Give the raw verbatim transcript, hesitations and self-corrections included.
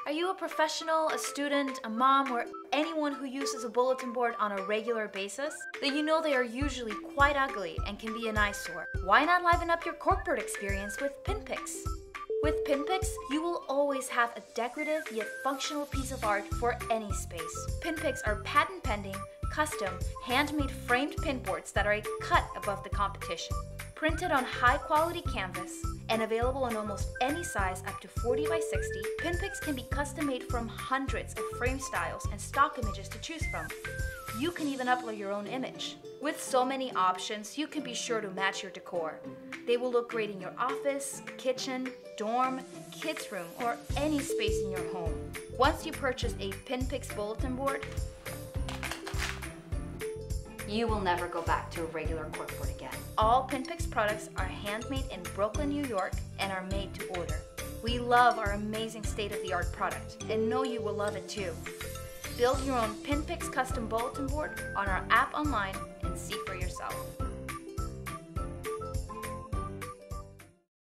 Are you a professional, a student, a mom, or anyone who uses a bulletin board on a regular basis? Then you know they are usually quite ugly and can be an eyesore. Why not liven up your corporate experience with PinPix? With PinPix, you will always have a decorative yet functional piece of art for any space. PinPix are patent-pending, custom, handmade framed pinboards that are a cut above the competition. Printed on high-quality canvas and available in almost any size up to forty by sixty, PinPix can be custom-made from hundreds of frame styles and stock images to choose from. You can even upload your own image. With so many options, you can be sure to match your decor. They will look great in your office, kitchen, dorm, kids' room, or any space in your home. Once you purchase a PinPix bulletin board, you will never go back to a regular corkboard again. All PinPix products are handmade in Brooklyn, New York, and are made to order. We love our amazing state-of-the-art product, and know you will love it too. Build your own PinPix custom bulletin board on our app online and see for yourself.